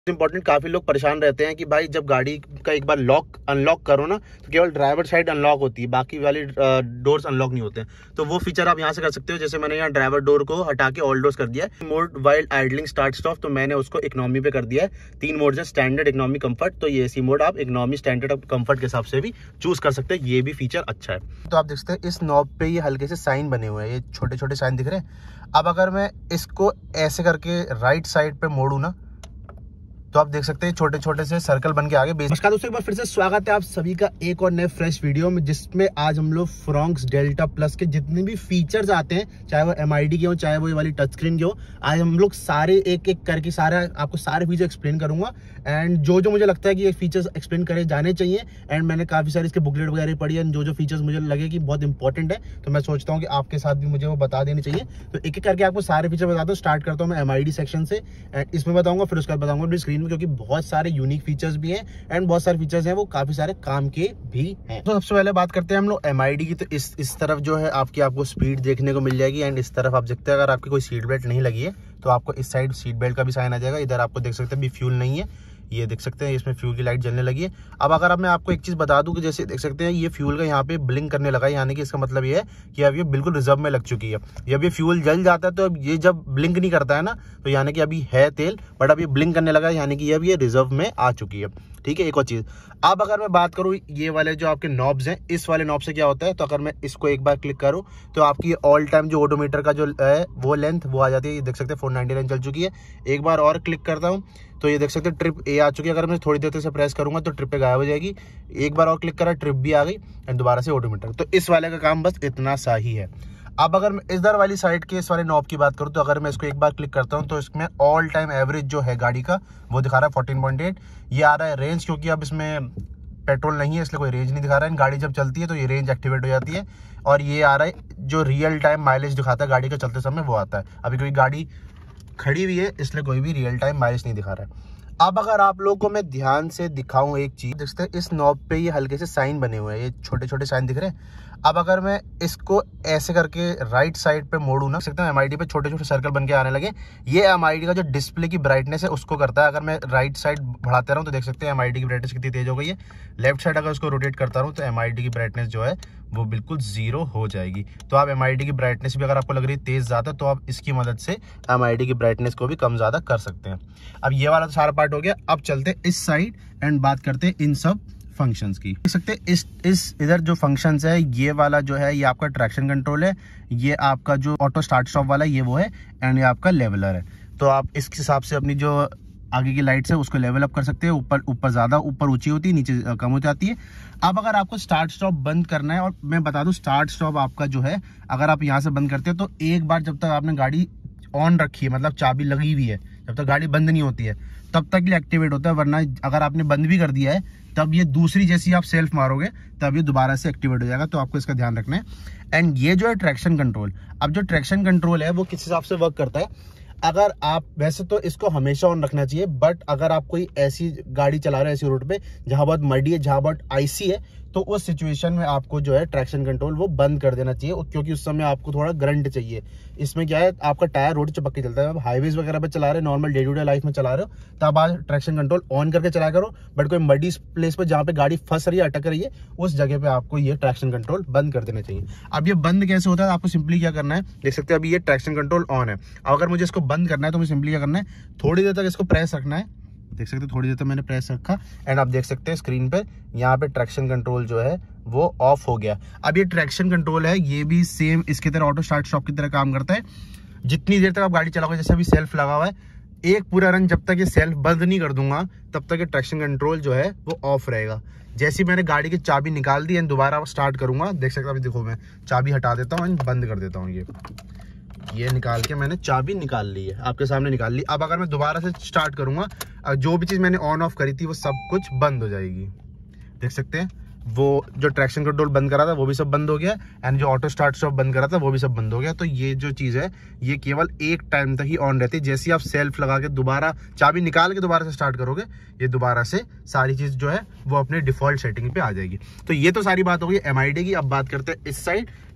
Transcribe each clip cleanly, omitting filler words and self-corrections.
Important, काफी लोग परेशान रहते हैं कि भाई जब गाड़ी का एक बार लॉक अनलॉक करो ना तो केवल ड्राइवर साइड अनलॉक होती है, बाकी वाली डोर्स अनलॉक नहीं होते हैं। तो वो फीचर आप यहाँ से कर सकते हो। जैसे मैंने यहाँ ड्राइवर डोर को हटा के ऑल डोर्स कर दिया है। Mode while idling start stop, तो मैंने उसको इकोनॉमी पे कर दिया है। 3 मोड है, स्टैंडर्ड, इकोनॉमी, कंफर्ट। तो ये एसी मोड आप इकोनॉमी, स्टैंडर्ड, कंफर्ट के हिसाब से भी चूज कर सकते हैं। ये भी फीचर अच्छा है। तो आप देख सकते हैं इस नॉब पे ये हल्के से साइन बने हुए हैं, ये छोटे छोटे साइन दिख रहे हैं। अब अगर मैं इसको ऐसे करके राइट साइड पे मोड़ू ना तो आप देख सकते हैं छोटे छोटे से सर्कल बन के आगे। नमस्कार दोस्तों, एक बार फिर से स्वागत है आप सभी का एक और नए फ्रेश वीडियो में, जिसमें आज हम लोग फ्रॉन्क्स डेल्टा प्लस के जितने भी फीचर्स आते हैं, चाहे वो MID के हो चाहे वो ये वाली टच स्क्रीन के हो, आज हम लोग सारे एक एक करके आपको सारे फीचर एक्सप्लेन करूंगा। एंड जो मुझे लगता है कि ये फीचर्स एक्सप्लेन करे जाने चाहिए, एंड मैंने काफी सारे इसके बुकलेट वगैरह पढ़ी है, जो फीचर्स मुझे लगे कि बहुत इंपॉर्टेंट है, तो मैं सोचता हूँ कि आपके साथ भी मुझे वो बता देनी चाहिए। तो एक एक करके आपको सारे फीचर बताता हूँ। स्टार्ट करता हूँ मैं MID सेक्शन से, एंड इसमें बताऊंगा, फिर उसके बाद बताऊंगा अपनी स्क्रीन में, क्योंकि बहुत सारे यूनिक फीचर्स भी हैं एंड बहुत सारे फीचर्स हैं वो काफी सारे काम के भी हैं। तो सबसे पहले बात करते हैं हम लोग MID की। तो इस तरफ जो है आपको स्पीड देखने को मिल जाएगी, एंड इस तरफ आप देखते हैं अगर आपकी कोई सीट बेल्ट नहीं लगी है तो आपको इस साइड सीट बेल्ट का भी साइन आ जाएगा। इधर आपको देख सकते हैं भी फ्यूल नहीं है, ये देख सकते हैं इसमें फ्यूल की लाइट जलने लगी है। अब मैं आपको एक चीज बता दूं कि जैसे देख सकते हैं ये फ्यूल का यहाँ पे ब्लिंक करने लगा है, यानी कि इसका मतलब ये है कि अब ये बिल्कुल रिजर्व में लग चुकी है। जब ये फ्यूल जल जाता है तो अब ये जब ब्लिंक नहीं करता है ना, तो यानी कि अभी है तेल, बट अब ये ब्लिंक करने लगा है, यानी कि अब ये रिजर्व में आ चुकी है। ठीक है, एक और चीज, अब अगर मैं बात करूं ये वाले जो आपके नॉब्स हैं, इस वाले नॉब से क्या होता है, तो अगर मैं इसको एक बार क्लिक करूं तो आपकी ऑल टाइम जो ओडोमीटर का जो है वो लेंथ वो आ जाती है। ये देख सकते हैं 499 चल चुकी है। एक बार और क्लिक करता हूं तो ये देख सकते हैं ट्रिप ए आ चुकी है। अगर मैं थोड़ी देर से प्रेस करूंगा तो ट्रिप पे गायब हो जाएगी। एक बार और क्लिक करा, ट्रिप भी आ गई, एंड दोबारा से ओडोमीटर। तो इस वाले का काम बस इतना सा ही है। अब अगर मैं इधर वाली साइड के इस वाले नॉब की बात करूं तो अगर मैं इसको एक बार क्लिक करता हूं तो इसमें ऑल टाइम एवरेज जो है गाड़ी का वो दिखा रहा है 14.8। ये आ रहा है रेंज, क्योंकि अब इसमें पेट्रोल नहीं है इसलिए कोई रेंज नहीं दिखा रहा है। गाड़ी जब चलती है तो ये रेंज एक्टिवेट हो जाती है। और ये आ रहा है जो रियल टाइम माइलेज दिखाता है गाड़ी का चलते समय, वो आता है। अभी कोई गाड़ी खड़ी हुई है इसलिए कोई भी रियल टाइम माइलेज नहीं दिखा रहा है। अब अगर आप लोगों को मैं ध्यान से दिखाऊं एक चीज, देखते हैं इस नॉब पे ये हल्के से साइन बने हुए हैं, ये छोटे छोटे साइन दिख रहे हैं। अब अगर मैं इसको ऐसे करके राइट साइड पे मोड़ू ना, सकते हैं MID पे छोटे छोटे सर्कल बन के आने लगे। ये MID का जो डिस्प्ले की ब्राइटनेस है उसको करता है। अगर मैं राइट साइड बढ़ाते रहूं तो देख सकते हैं MID की ब्राइटनेस कितनी तेज हो गई है। लेफ्ट साइड अगर उसको रोटेट करता रहूं तो MID की ब्राइटनेस जो है वो बिल्कुल 0 हो जाएगी। तो आप MID की ब्राइटनेस भी अगर आपको लग रही है तेज ज्यादा, तो आप इसकी मदद से MID की ब्राइटनेस को भी कम ज्यादा कर सकते हैं। अब ये वाला तो सारा पार्ट हो गया। अब चलते इस साइड एंड बात करते हैं इन सब फंक्शंस की। देख सकते हैं इस इधर जो फंक्शंस है, ये वाला जो है ये आपका ट्रैक्शन कंट्रोल है, ये आपका जो ऑटो स्टार्ट स्टॉप वाला ये वो है, एंड ये आपका लेवलर है। तो आप इस हिसाब से अपनी जो आगे की लाइट्स है उसको लेवल अप कर सकते हैं। ऊपर ज्यादा ऊपर ऊंची होती है, नीचे कम हो जाती है। अब अगर आपको स्टार्ट स्टॉप बंद करना है, और मैं बता दूं स्टार्ट स्टॉप आपका जो है अगर आप यहाँ से बंद करते हैं तो एक बार जब तक आपने गाड़ी ऑन रखी है, मतलब चाबी लगी हुई है, जब तक गाड़ी बंद नहीं होती है तब तक ये एक्टिवेट होता है। वरना अगर आपने बंद भी कर दिया है तब ये दूसरी जैसी आप सेल्फ मारोगे तब ये दोबारा से एक्टिवेट हो जाएगा। तो आपको इसका ध्यान रखना है। एंड ये जो है ट्रैक्शन कंट्रोल, अब जो ट्रैक्शन कंट्रोल है वो किस हिसाब से वर्क करता है, अगर आप वैसे तो इसको हमेशा ऑन रखना चाहिए, बट अगर आप कोई ऐसी गाड़ी चला रहे हैं ऐसी रोड पे जहां बहुत मडी है, जहां बहुत आईसी है, तो उस सिचुएशन में आपको जो है ट्रैक्शन कंट्रोल वो बंद कर देना चाहिए, क्योंकि उस समय आपको थोड़ा करंट चाहिए। इसमें क्या है, आपका टायर रोड चिपक के चलता है। आप हाईवेज वगैरह पे चला रहे हो, normal day to day life में चला रहे हो, तब आप ट्रैक्शन कंट्रोल ऑन करके चलाया करो। बट कोई मडी प्लेस पर जहाँ पे गाड़ी फंस रही है, अटक रही है, उस जगह पे आपको ये ट्रैक्शन कंट्रोल बंद कर देना चाहिए। अब ये बंद कैसे होता है, आपको सिंपली क्या करना है, देख सकते हैं अभी ये ट्रैक्शन कंट्रोल ऑन है। अगर मुझे इसको बंद करना है तो मुझे सिंपली क्या करना है, थोड़ी देर तक इसको प्रेस रखना है। देख सकते हैं थोड़ी देर तक मैंने प्रेस रखा, एंड आप देख सकते हैं स्क्रीन पे यहाँ पे ट्रैक्शन कंट्रोल जो है वो ऑफ हो गया। अब ये ट्रैक्शन कंट्रोल है, ये भी सेम इसकी तरह ऑटो स्टार्ट स्टॉप की तरह काम करता है। जितनी देर तक आप गाड़ी चलाओगे, जैसे अभी सेल्फ लगा हुआ है, एक पूरा रन जब तक ये सेल्फ बंद नहीं कर दूंगा तब तक ये ट्रैक्शन कंट्रोल जो है वो ऑफ रहेगा। जैसे ही मैंने गाड़ी की चाबी निकाल दी एंड दोबारा स्टार्ट करूंगा, देख सकते हैं अभी देखो मैं चाबी हटा देता हूँ एंड बंद कर देता हूँ। ये निकाल के मैंने चाबी निकाल ली है, आपके सामने निकाल ली। अब अगर मैं दोबारा से स्टार्ट करूंगा, जो भी चीज मैंने ऑन ऑफ करी थी वो सब कुछ बंद हो जाएगी। देख सकते हैं वो जो ट्रैक्शन कंट्रोल बंद करा था वो भी सब बंद हो गया, एंड जो ऑटो स्टार्ट स्टॉप बंद करा था वो भी सब बंद हो गया। तो ये जो चीज है ये केवल एक टाइम तक ही ऑन रहती है। जैसे ही आप सेल्फ लगा के दोबारा चाबी निकाल के दोबारा से स्टार्ट करोगे, ये दोबारा से सारी चीज जो है वो अपने डिफॉल्ट सेटिंग पे आ जाएगी। तो ये तो सारी बात होगी MID की। अब बात करते हैं इस साइड,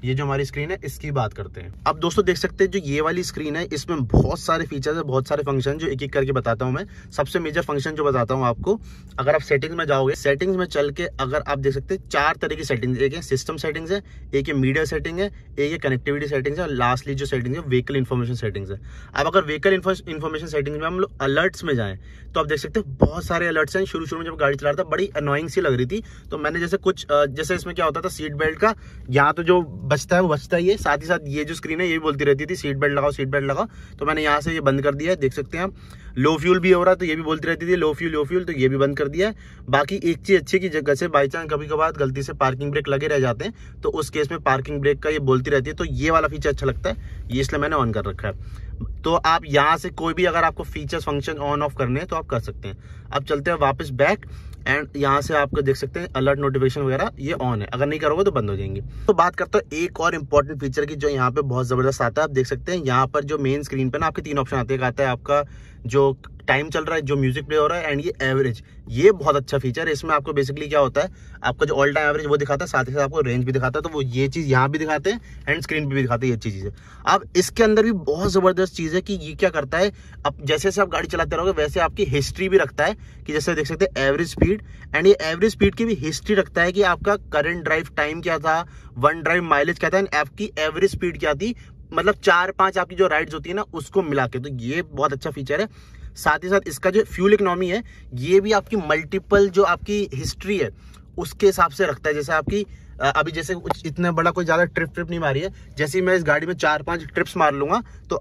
ये जो हमारी स्क्रीन है इसकी बात करते हैं। अब दोस्तों देख सकते हैं जो ये वाली स्क्रीन है इसमें बहुत सारे फीचर्स है, बहुत सारे फंक्शन जो एक एक करके बताता हूँ मैं। सबसे मेजर फंक्शन जो बताता हूँ आपको, अगर आप सेटिंग्स में जाओगे, सेटिंग्स में चल के अगर आप देख सकते हैं 4 तरह की सेटिंग्स, एक है सिस्टम सेटिंग्स है, एक है मीडिया सेटिंग है, एक है कनेक्टिविटी सेटिंग्स है, लास्टली जो सेटिंग है व्हीकल इन्फॉर्मेशन सेटिंग्स है। अब अगर व्हीकल इन्फॉर्मेशन सेटिंग्स में हम लोग अलर्ट्स में जाएं तो आप देख सकते हैं बहुत सारे अलर्ट्स हैं। शुरू में जब गाड़ी चला रहा था बड़ी अनोइंग सी लग रही थी, तो मैंने जैसे कुछ जैसे इसमें क्या होता था, सीट बेल्ट का यहाँ तो जो बचता है वो बचता ही है, साथ ही साथ ये जो स्क्रीन है ये भी बोलती रहती थी सीट बेल्ट लगाओ, सीट बेल्ट लगाओ। तो मैंने यहाँ से ये बंद कर दिया है, देख सकते हैं आप। लो फ्यूल भी हो रहा है तो ये भी बोलती रहती थी लो फ्यूल, तो ये भी बंद कर दिया है। बाकी एक चीज अच्छी की जगह से बाई चांस कभी कभार गलती से पार्किंग ब्रेक लगे रह जाते हैं तो उस केस में पार्किंग ब्रेक का ये बोलती रहती है, तो ये वाला फीचर अच्छा लगता है, ये इसलिए मैंने ऑन कर रखा है। तो आप यहाँ से कोई भी अगर आपको फीचर्स फंक्शन ऑन ऑफ करने हैं तो आप कर सकते हैं। अब चलते हैं वापस बैक, एंड यहाँ से आपको देख सकते हैं अलर्ट नोटिफिकेशन वगैरह ये ऑन है, अगर नहीं करोगे तो बंद हो जाएंगे। तो बात करता हूँ एक और इंपॉर्टेंट फीचर की जो यहाँ पे बहुत जबरदस्त आता है। आप देख सकते हैं यहाँ पर जो मेन स्क्रीन पे ना आपके 3 ऑप्शन आते हैं, आता है आपका जो टाइम चल रहा है, जो म्यूजिक प्ले हो रहा है, एंड ये एवरेज। ये बहुत अच्छा फीचर है। इसमें आपको बेसिकली क्या होता है, आपका जो ऑल टाइम एवरेज वो दिखाता है, साथ ही साथ आपको रेंज भी दिखाता है। तो वो ये चीज यहाँ भी दिखाते हैं एंड स्क्रीन पे भी दिखाते हैं, ये अच्छी चीज है। अब इसके अंदर भी बहुत जबरदस्त चीज है कि ये क्या करता है, अब जैसे जैसे आप गाड़ी चलाते रहोगे वैसे आपकी हिस्ट्री भी रखता है कि जैसे देख सकते हैं एवरेज स्पीड, एंड ये एवरेज स्पीड की भी हिस्ट्री रखता है कि आपका करंट ड्राइव टाइम क्या था, वन ड्राइव माइलेज क्या था, एंड आपकी एवरेज स्पीड क्या थी, मतलब 4-5 आपकी जो राइड्स होती है ना उसको मिला के। तो ये बहुत अच्छा फीचर है। साथ ही साथ इसका जो फ्यूल इकोनॉमी है ये भी आपकी मल्टीपल जो आपकी हिस्ट्री है उसके हिसाब से रखता है। जैसे आपकी अभी जैसे इतना बड़ा कोई ज्यादा ट्रिप नहीं मारी है, जैसे मैं इस गाड़ी में 4-5 ट्रिप्स मार लूंगा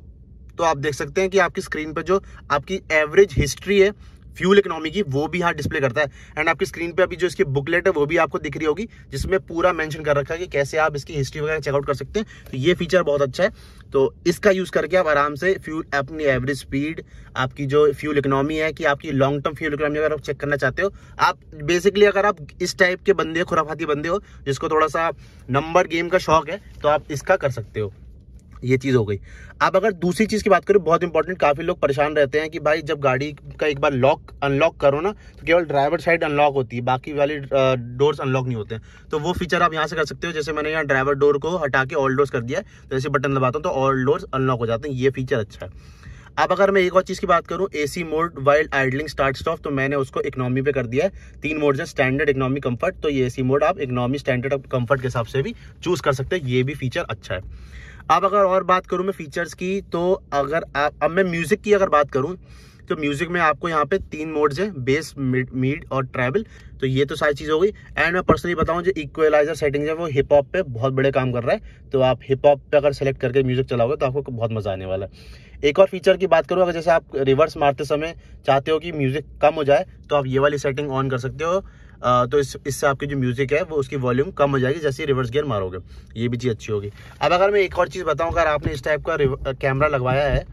तो आप देख सकते हैं कि आपकी स्क्रीन पर जो आपकी एवरेज हिस्ट्री है फ्यूल इकोनॉमी की वो भी यहाँ डिस्प्ले करता है। एंड आपकी स्क्रीन पे अभी जो इसकी बुकलेट है वो भी आपको दिख रही होगी, जिसमें पूरा मेंशन कर रखा है कि कैसे आप इसकी हिस्ट्री वगैरह चेकआउट कर सकते हैं। तो ये फीचर बहुत अच्छा है। तो इसका यूज करके आप आराम से फ्यूल, अपनी एवरेज स्पीड, आपकी जो फ्यूल इकोनॉमी है, कि आपकी लॉन्ग टर्म फ्यूल इकोनॉमी अगर आप चेक करना चाहते हो, आप बेसिकली अगर आप इस टाइप के बंदे हो, खुराफाती बंदे हो जिसको थोड़ा सा नंबर गेम का शौक है, तो आप इसका कर सकते हो। ये चीज हो गई। अब अगर दूसरी चीज की बात करें, बहुत इंपॉर्टेंट, काफी लोग परेशान रहते हैं कि भाई जब गाड़ी का एक बार लॉक अनलॉक करो ना तो केवल ड्राइवर साइड अनलॉक होती है, बाकी वाली डोर्स अनलॉक नहीं होते हैं। तो वो फीचर आप यहाँ से कर सकते हो। जैसे मैंने यहाँ ड्राइवर डोर को हटा के ऑल डोर्स कर दिया है, तो जैसे बटन दबाता हूँ तो ऑल डोर्स अनलॉक हो जाते हैं। ये फीचर अच्छा है। अब अगर मैं एक और चीज की बात करूं, AC mode while idling start stop, तो मैंने उसको इकोनॉमी पे कर दिया है। 3 मोड है, स्टैंडर्ड, इकोनॉमी, कंफर्ट। तो ये एसी मोड आप इकोनॉमी, स्टैंडर्ड, कंफर्ट के हिसाब से भी चूज कर सकते हैं। ये भी फीचर अच्छा है। अब अगर और बात करूं मैं फीचर्स की, तो अगर अब मैं म्यूजिक की अगर बात करूं तो म्यूजिक में आपको यहाँ पे 3 मोड्स हैं, बेस, मिड और ट्रैवल। तो ये तो सारी चीज हो गई। एंड मैं पर्सनली बताऊं जो इक्वलाइजर सेटिंग है वो हिप हॉप पे बहुत बड़े काम कर रहा है। तो आप हिप हॉप पे अगर सेलेक्ट करके म्यूजिक चलाओगे तो आपको बहुत मजा आने वाला है। एक और फीचर की बात करूं, अगर जैसे आप रिवर्स मारते समय चाहते हो कि म्यूजिक कम हो जाए तो आप ये वाली सेटिंग ऑन कर सकते हो। तो इससे आपकी जो म्यूजिक है वो उसकी वॉल्यूम कम हो जाएगी जैसे रिवर्स गियर मारोगे। ये भी चीज अच्छी होगी। अब अगर मैं एक और चीज बताऊं, अगर आपने इस टाइप का कैमरा लगवाया है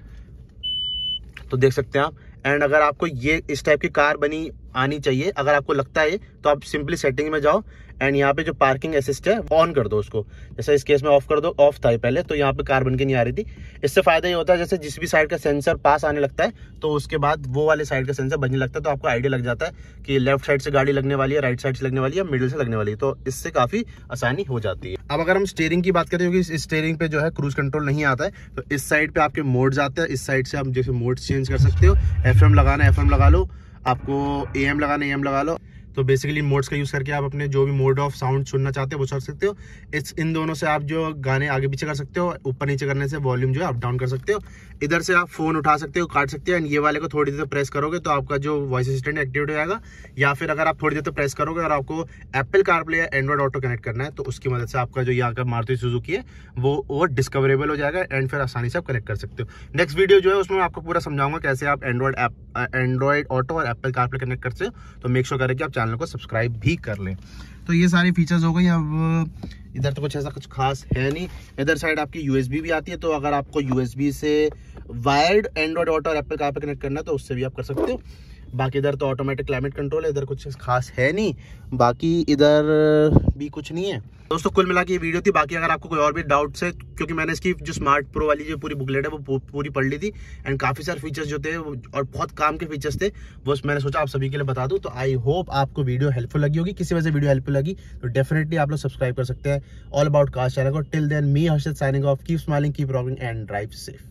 तो देख सकते हैं आप। एंड अगर आपको ये इस टाइप की कार बनी आनी चाहिए, अगर आपको लगता है तो आप सिंपली सेटिंग में जाओ एंड यहाँ पे जो पार्किंग असिस्ट है ऑन कर दो उसको। जैसे इस केस में ऑफ कर दो, ऑफ था पहले, तो यहाँ पे कार बन के नहीं आ रही थी। इससे फायदा ये होता है जैसे जिस भी साइड का सेंसर पास आने लगता है तो उसके बाद वो वाले साइड का सेंसर बनने लगता है, तो आपको आइडिया लग जाता है कि लेफ्ट साइड से गाड़ी लगने वाली है, राइट साइड से लगने वाली है, मिडिल से लगने वाली है। तो इससे काफी आसानी हो जाती है। अब अगर हम स्टीयरिंग की बात करें, क्योंकि इस स्टीयरिंग पे जो है क्रूज कंट्रोल नहीं आता है, तो इस साइड पे आपके मोड्स आते हैं। इस साइड से आप जैसे मोड्स चेंज कर सकते हो। FM लगाना FM लगा लो, आपको AM लगाना AM लगा लो। तो बेसिकली मोड्स का यूज करके आप अपने जो भी मोड ऑफ साउंड सुनना चाहते हो वो सुन सकते हो। इन दोनों से आप जो गाने आगे पीछे कर सकते हो, ऊपर नीचे करने से वॉल्यूम जो है अप डाउन कर सकते हो। इधर से आप फोन उठा सकते हो, काट सकते हो, एंड ये वाले को थोड़ी देर प्रेस करोगे तो आपका जो वॉइस असिस्टेंट एक्टिवेट हो जाएगा। या फिर अगर आप थोड़ी देर प्रेस करोगे और आपको एप्पल कारप्ले या एंड्रॉइड ऑटो कनेक्ट करना है तो उसकी मदद से आपका जो यहाँ का मारुति सुजुकी है वो डिस्कवरेबल हो जाएगा, एंड फिर आसानी से आप कनेक्ट कर सकते हो। नेक्स्ट वीडियो जो है उसमें आपको पूरा समझाऊंगा कैसे आप एंड्रॉइड ऑटो और एप्पल कारप्ले कनेक्ट करते हो। तो मेक श्योर करें कि आप चैनल को सब्सक्राइब भी कर लें। तो ये सारी फीचर्स हो गई। अब इधर तो कुछ ऐसा कुछ खास है नहीं। इधर साइड आपकी USB भी आती है, तो अगर आपको USB से वायर्ड एंड्रॉइड ऑटो और एप्पल कारप्ले कनेक्ट करना है तो उससे भी आप कर सकते हो। बाकी इधर तो ऑटोमेटिक क्लाइमेट कंट्रोल है, इधर कुछ खास है नहीं, बाकी इधर भी कुछ नहीं है। दोस्तों कुल मिला के ये वीडियो थी। बाकी अगर आपको कोई और भी डाउट्स है, क्योंकि मैंने इसकी जो स्मार्ट प्रो वाली जो पूरी बुकलेट है वो पूरी पढ़ ली थी, एंड काफ़ी सारे फीचर्स जो थे और बहुत काम के फीचर्स थे, वो मैंने सोचा आप सभी के लिए बता दूं। तो आई होप आपको वीडियो हेल्पफुल लगी होगी। किसी वजह से वीडियो हेल्पफुल लगी तो डेफिनेटली आप लोग सब्सक्राइब कर सकते हैं ऑल अबाउट कार्स चैनल को। Till then me Harshad signing off, keep smiling, keep rocking and drive safe.